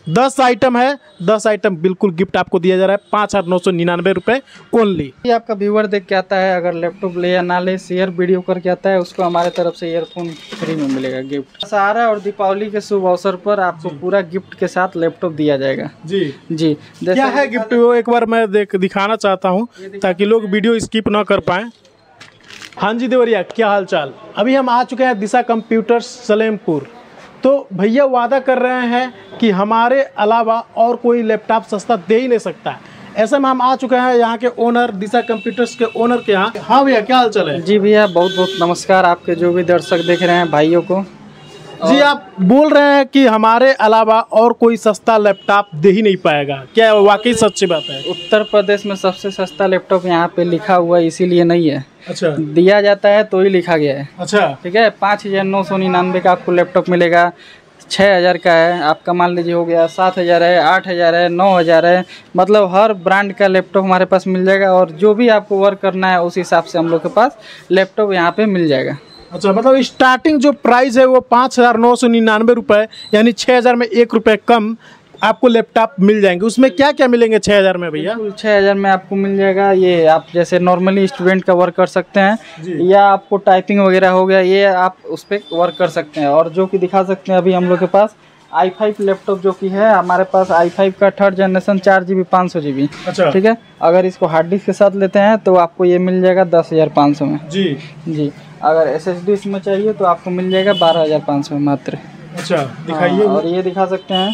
10 item है, 10 item बिल्कुल gift आपको दिया जा रहा है 5,999 रुपये ओनली। ये आपका व्यूअर देख के आता है, अगर लैपटॉप ले या ना ले, शेयर वीडियो करके आता है, उसको हमारे तरफ से ईयरफोन फ्री में मिलेगा गिफ्ट। दशहरा और दीपावली के शुभ अवसर पर आपको पूरा गिफ्ट के साथ लैपटॉप दिया जाएगा। जी क्या है गिफ्ट वो एक बार मैं दिखाना चाहता हूँ ताकि लोग वीडियो स्किप ना कर पाएँ। हाँ जी देवरिया, क्या हाल चाल। अभी हम आ चुके हैं दिशा कंप्यूटर्स सलेमपुर। तो भैया वादा कर रहे हैं कि हमारे अलावा और कोई लैपटॉप सस्ता दे ही नहीं सकता है। ऐसे में हम आ चुके हैं यहाँ के ओनर, दिशा कंप्यूटर्स के ओनर के यहाँ। हाँ भैया, क्या हाल चाल है। जी भैया, बहुत बहुत नमस्कार आपके जो भी दर्शक देख रहे हैं भाइयों को। जी आप बोल रहे हैं कि हमारे अलावा और कोई सस्ता लैपटॉप दे ही नहीं पाएगा, क्या वाकई सच्ची बात है। उत्तर प्रदेश में सबसे सस्ता लैपटॉप यहाँ पे लिखा हुआ है, इसीलिए नहीं है। अच्छा, दिया जाता है तो ही लिखा गया है। अच्छा, ठीक है। 5,999 का आपको लैपटॉप मिलेगा। 6,000 का है आपका, मान लीजिए हो गया। 7,000 है, 8,000 है, 9,000 है, मतलब हर ब्रांड का लैपटॉप हमारे पास मिल जाएगा। और जो भी आपको वर्क करना है उस हिसाब से हम लोग के पास लैपटॉप यहाँ पे मिल जाएगा। अच्छा, मतलब स्टार्टिंग जो प्राइस है वो 5,999 रुपये, यानी 6,000 में 1 रुपये कम आपको लैपटॉप मिल जाएंगे। उसमें क्या क्या मिलेंगे 6,000 में भैया। 6,000 में आपको मिल जाएगा ये, आप जैसे नॉर्मली स्टूडेंट का वर्क कर सकते हैं, या आपको टाइपिंग वगैरह हो गया, ये आप उस पर वर्क कर सकते हैं। और जो कि दिखा सकते हैं अभी हम लोग के पास i5 लैपटॉप जो कि है हमारे पास, i5 का 3rd जनरेशन 4GB 500GB। अच्छा, ठीक है। अगर इसको हार्ड डिस्क के साथ लेते हैं तो आपको ये मिल जाएगा 10,500 में। जी। अगर SSD इसमें चाहिए तो आपको मिल जाएगा 12,500 में मात्र। अच्छा, दिखाइए। और ये दिखा सकते हैं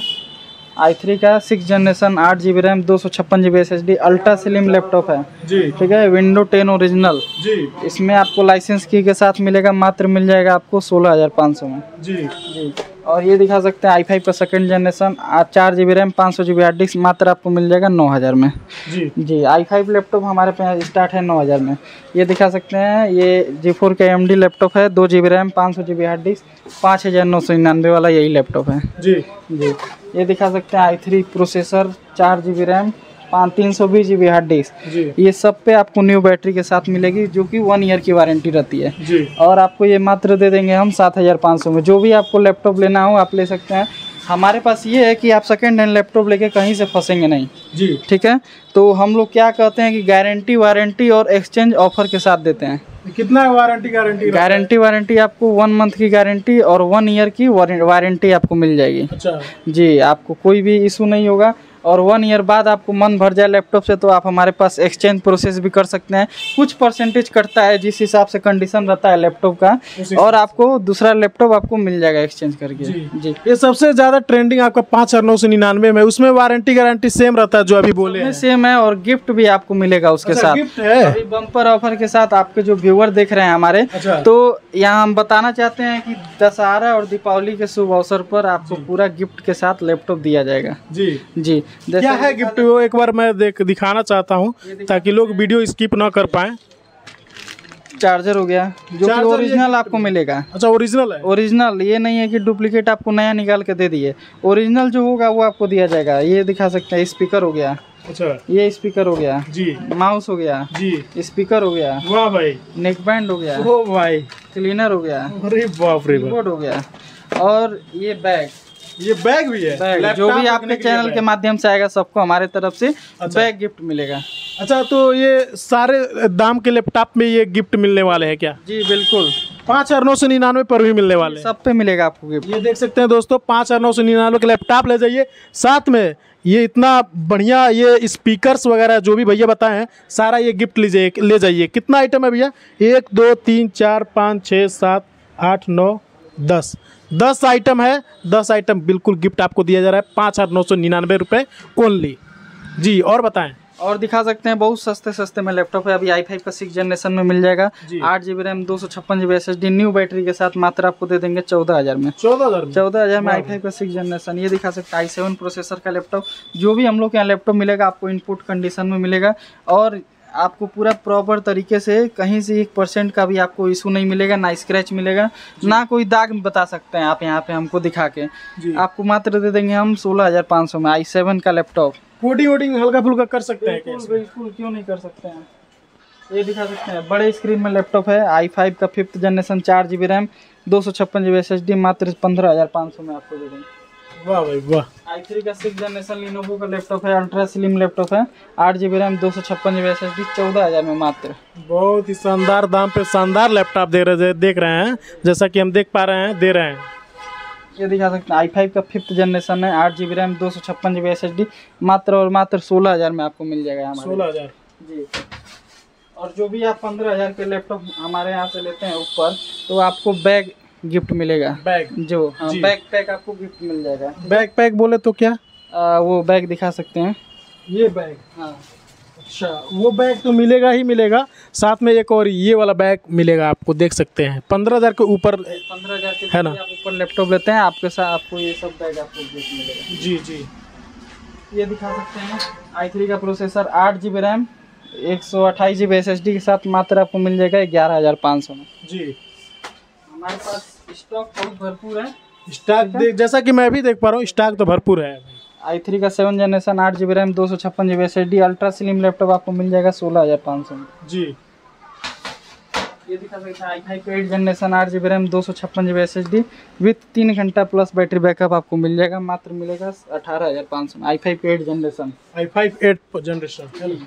i3 का 6th generation 8GB RAM 256GB SSD ultra slim laptop है जी। ठीक है। विंडो 10 ओरिजिनल जी। इसमें आपको लाइसेंस की के साथ मिलेगा, मात्र मिल जाएगा आपको 16,500 में। जी। और ये दिखा सकते हैं i5 का 2nd generation 4GB RAM 500GB hard disk, मात्र आपको मिल जाएगा 9,000 में। जी। i5 लैपटॉप हमारे पे स्टार्ट है 9,000 में। ये दिखा सकते हैं, ये G4 का AMD लैपटॉप है, 2GB RAM 500GB hard disk, 5,999 वाला यही लैपटॉप है। जी। ये दिखा सकते हैं i3 processor, 4GB RAM 320GB hard disk. ये सब पे आपको न्यू बैटरी के साथ मिलेगी, जो कि 1 ईयर की वारंटी रहती है जी। और आपको ये मात्र दे देंगे हम 7,500 में। जो भी आपको लैपटॉप लेना हो आप ले सकते हैं। हमारे पास ये है कि आप सेकेंड हैंड लैपटॉप लेके कहीं से फंसेंगे नहीं जी। ठीक है। तो हम लोग क्या कहते हैं कि गारंटी, वारंटी और एक्सचेंज ऑफर के साथ देते हैं। कितना गारंटी? वारंटी आपको 1 मंथ की गारंटी और 1 ईयर की वारंटी आपको मिल जाएगी। अच्छा जी। आपको कोई भी इशू नहीं होगा। और 1 ईयर बाद आपको मन भर जाए लैपटॉप से तो आप हमारे पास एक्सचेंज प्रोसेस भी कर सकते हैं। कुछ परसेंटेज कटता है जिस हिसाब से कंडीशन रहता है लैपटॉप का, और आपको दूसरा लैपटॉप आपको मिल जाएगा एक्सचेंज करके जी। ये सबसे ज्यादा ट्रेंडिंग आपका 5,999 में, उसमें वारंटी गारंटी सेम रहता है जो अभी बोले सेम है, और गिफ्ट भी आपको मिलेगा उसके साथ। गिफ्ट है अभी बम्पर ऑफर के साथ आपके जो व्यूअर देख रहे हैं हमारे। तो यहाँ हम बताना चाहते हैं कि दशहरा और दीपावली के शुभ अवसर पर आपको पूरा गिफ्ट के साथ लैपटॉप दिया जाएगा जी। क्या है गिफ्ट वो एक बार मैं दिखाना चाहता हूँ ताकि लोग वीडियो स्किप ना कर पाएं। चार्जर हो गया, जो कि ओरिजिनल आपको मिलेगा। अच्छा, ओरिजिनल है। ओरिजिनल, ये नहीं है कि डुप्लीकेट आपको नया निकाल के दे दिए। ओरिजिनल जो होगा वो आपको दिया जाएगा। ये दिखा सकते हैं, स्पीकर हो गया। अच्छा, ये स्पीकर हो गया जी। माउस हो गया जी। स्पीकर हो गया, वाह भाई। नेक बैंड हो गया, ओ भाई। क्लीनर हो गया, अरे बाप रे, कीबोर्ड हो गया। और ये बैग भी है। जो भी आपके चैनल के माध्यम से आएगा सबको हमारे तरफ से बैग गिफ्ट मिलेगा। अच्छा, तो ये सारे दाम के लैपटॉप में ये गिफ्ट मिलने वाले हैं क्या? जी बिल्कुल। 5,999 पर भी मिलने वाले, सब पे मिलेगा आपको गिफ्ट। ये देख सकते हैं दोस्तों, 5,999 के लैपटॉप ले जाइए। साथ में ये इतना बढ़िया ये स्पीकर्स वगैरह जो भी भैया बताए हैं, सारा ये गिफ्ट ले जाइए। कितना आइटम है भैया? 1 2 3 4 5 6 7 8 9 10 आइटम है। 10 आइटम बिल्कुल गिफ्ट आपको दिया जा रहा है 5,999 रुपये ओनली जी। और बताएं। और दिखा सकते हैं, बहुत सस्ते में लैपटॉप है। अभी i5 का 6th जनरेशन में मिल जाएगा, 8GB RAM 256GB SSD new battery के साथ, मात्र आपको दे देंगे 14,000 में। 14,000 में i5 का 6th जनरेशन। ये दिखा सकते हैं i7 प्रोसेसर का लैपटॉप। जो भी हम लोग के यहाँ लैपटॉप मिलेगा आपको इनपुट कंडीशन में मिलेगा, और आपको पूरा प्रॉपर तरीके से कहीं से 1% का भी आपको इशू नहीं मिलेगा, ना स्क्रैच मिलेगा, ना कोई दाग बता सकते हैं आप यहाँ पे हमको दिखा के। आपको मात्र दे देंगे हम 16,500 में i7 का लैपटॉप। कोडिंग हल्का फुल्का कर सकते हैं? बिल्कुल, क्यों नहीं कर सकते हैं। ये दिखा सकते हैं, बड़े स्क्रीन में लैपटॉप है, i5 का 5th generation 4GB RAM 256GB SSD, मात्र 15,500 में आपको दे देंगे। वाह भाई वाह। i3 का 6th जनरेशन लिनोवो का लैपटॉप है, अल्ट्रा स्लिम लैपटॉप है, 8 GB रैम 256 GB SSD, 14,000 में मात्र। बहुत ही शानदार दाम पे शानदार लैपटॉप देख रहे हैं, जैसा कि हम देख पा रहे हैं, दे रहे हैं। ये दिखा सकते हैं i5 का 5th जनरेशन है, 8 GB रैम 256 GB SSD, मात्र और मात्र 16,000 में आपको मिल जाएगा हमारे। 16,000 जी। और जो भी आप 15,000 के लैपटॉप हमारे यहाँ से लेते हैं ऊपर, तो आपको बैग गिफ्ट मिलेगा। बैग जो हाँ, बैग पैक आपको गिफ्ट मिल जाएगा। बैग पैक बोले तो क्या? वो बैग दिखा सकते हैं, ये बैग। हाँ। अच्छा, वो बैग तो मिलेगा ही मिलेगा, साथ में एक और ये वाला बैग मिलेगा आपको, देख सकते हैं 15,000 के ऊपर, 15,000 के है ना? आप ऊपर लैपटॉप लेते हैं, आपके साथ आपको ये सब बैग आपको गिफ्ट मिलेगा। जी जी। ये दिखा सकते हैं i3 का processor, 8 GB RAM 128 GB SSD के साथ मात्र आपको मिल जाएगा 11,500 में। जी। हमारे पास स्टॉक बहुत भरपूर है। स्टॉक जैसा कि मैं भी देख पा रहा हूँ, स्टॉक तो भरपूर है। i3 का 7th generation, 8 GB RAM 256 GB SSD, ultra slim laptop आपको मिल जाएगा 16,500 में। जी। ये दिखा सकते हैं i5 का 8th generation, 8 GB RAM 256 GB SSD with 3 घंटा प्लस बैटरी बैकअप आपको मिल जाएगा, मात्र मिलेगा 18,500 में। i5 का 8th generation, i5 8th generation.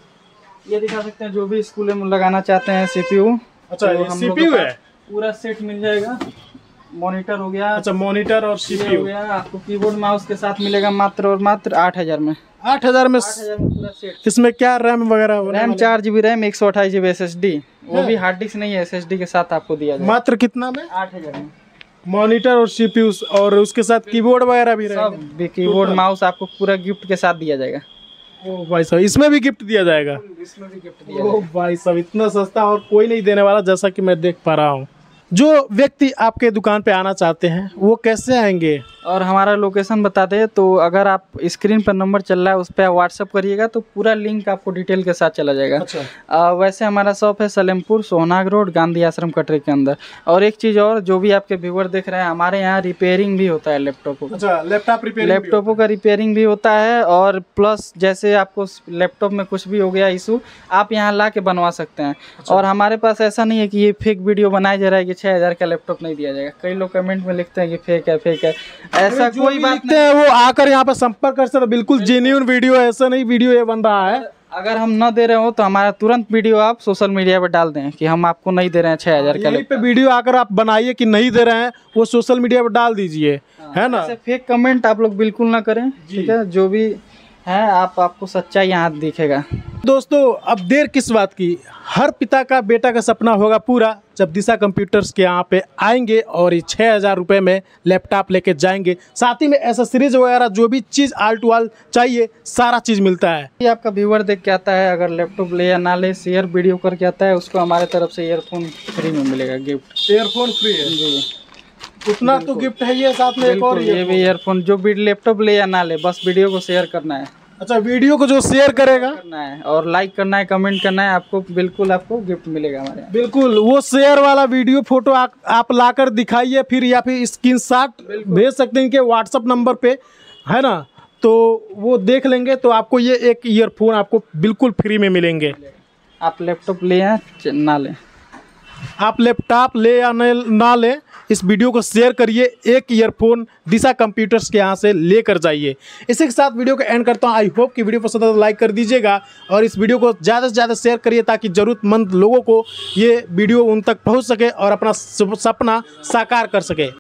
ये दिखा सकते हैं जो भी स्कूल में लगाना चाहते हैं CPU। अच्छा, तो ये हम लोगों CPU के है? पास पूरा सेट मिल जाएगा। मॉनिटर हो गया, अच्छा, मॉनिटर और ये हो CPU गया, आपको कीबोर्ड माउस के साथ मिलेगा मात्र और मात्र 8,000 में। 8,000 में। 8,000 में पूरा सेट। इसमें क्या रैम वगैरह होने रैम वाला? 4 GB रैम 128 GB SSD, वो भी हार्ड डिस्क नहीं है, SSD के साथ आपको दिया जाएगा। मात्र कितना में? 8,000 में। मॉनिटर और CPU और उसके साथ कीबोर्ड वगैरह भी रहेगा? सब भी कीबोर्ड माउस आपको पूरा गिफ्ट के साथ दिया जाएगा। ओ भाई साहब, इसमें भी गिफ्ट दिया जाएगा? इसमें भी गिफ्ट दिया ओ भाई साहब, इतना सस्ता और कोई नहीं देने वाला, जैसा कि मैं देख पा रहा हूँ। जो व्यक्ति आपके दुकान पे आना चाहते हैं वो कैसे आएंगे? और हमारा लोकेशन बताते हैं, तो अगर आप स्क्रीन पर नंबर चल रहा है उस पर व्हाट्सअप करिएगा तो पूरा लिंक आपको डिटेल के साथ चला जाएगा। अच्छा। वैसे हमारा शॉप है सलेमपुर सोहनाग रोड गांधी आश्रम कटरे के अंदर। और एक चीज़ और, जो भी आपके व्यूअर देख रहे हैं, हमारे यहाँ रिपेयरिंग भी होता है लैपटॉपों का। अच्छा, लैपटॉपों का रिपेयरिंग भी होता है, और प्लस जैसे आपको लैपटॉप में कुछ भी हो गया इशू, आप यहाँ ला के बनवा सकते हैं। अच्छा। और हमारे पास ऐसा नहीं है कि ये फेक वीडियो बनाया जा रहा है कि 6,000 का लैपटॉप नहीं दिया जाएगा। कई लोग कमेंट में लिखते हैं कि फेक है फेक है, ऐसा कोई बात नहीं है। वो आकर यहाँ पर संपर्क कर सकते, बिल्कुल जेन्युइन वीडियो है, ऐसा नहीं वीडियो ये बन रहा है। अगर हम न दे रहे हो तो हमारा तुरंत वीडियो आप सोशल मीडिया पर डाल दें कि हम आपको नहीं दे रहे हैं 6,000 का यहीं पे वीडियो आकर आप बनाइए कि नहीं दे रहे हैं, वो सोशल मीडिया पर डाल दीजिए, है ना? ऐसे फेक कमेंट आप लोग बिल्कुल ना करें, ठीक है? जो भी है आपको सच्चाई यहाँ दिखेगा। दोस्तों, अब देर किस बात की, हर पिता का बेटा का सपना होगा पूरा जब दिशा कंप्यूटर्स के यहाँ पे आएंगे और ये 6,000 रुपये में लैपटॉप लेके जाएंगे। साथ ही में एसेसरीज वगैरह जो भी चीज़ आल टू आल चाहिए, सारा चीज़ मिलता है। ये आपका व्यूअर देख के आता है, अगर लैपटॉप ले या ना ले, शेयर वीडियो करके आता है, उसको हमारे तरफ से ईयरफोन फ्री में मिलेगा गिफ्ट। ईयरफोन फ्री है जी, उतना तो गिफ्ट है ये, साथ में एक और ये भी ईयरफोन, जो भी लैपटॉप ले या ना ले, बस वीडियो को शेयर करना है। अच्छा, वीडियो को जो शेयर करेगा करना है और लाइक करना है, कमेंट करना है, आपको बिल्कुल आपको गिफ्ट मिलेगा हमारे यहाँ। बिल्कुल, वो शेयर वाला वीडियो फोटो आप लाकर दिखाइए फिर, या फिर स्क्रीनशॉट भेज सकते हैं इनके व्हाट्सअप नंबर पे, है ना? तो वो देख लेंगे, तो आपको ये एक ईयरफोन आपको बिल्कुल फ्री में मिलेंगे। आप लैपटॉप ले या ना लें, आप लैपटॉप ले या ना लें, इस वीडियो को शेयर करिए, एक ईयरफोन दिशा कंप्यूटर्स के यहाँ से लेकर जाइए। इसी के साथ वीडियो को एंड करता हूँ। आई होप कि वीडियो पसंद आए तो लाइक कर दीजिएगा और इस वीडियो को ज़्यादा से ज़्यादा शेयर करिए ताकि ज़रूरतमंद लोगों को ये वीडियो उन तक पहुँच सके और अपना सपना साकार कर सके।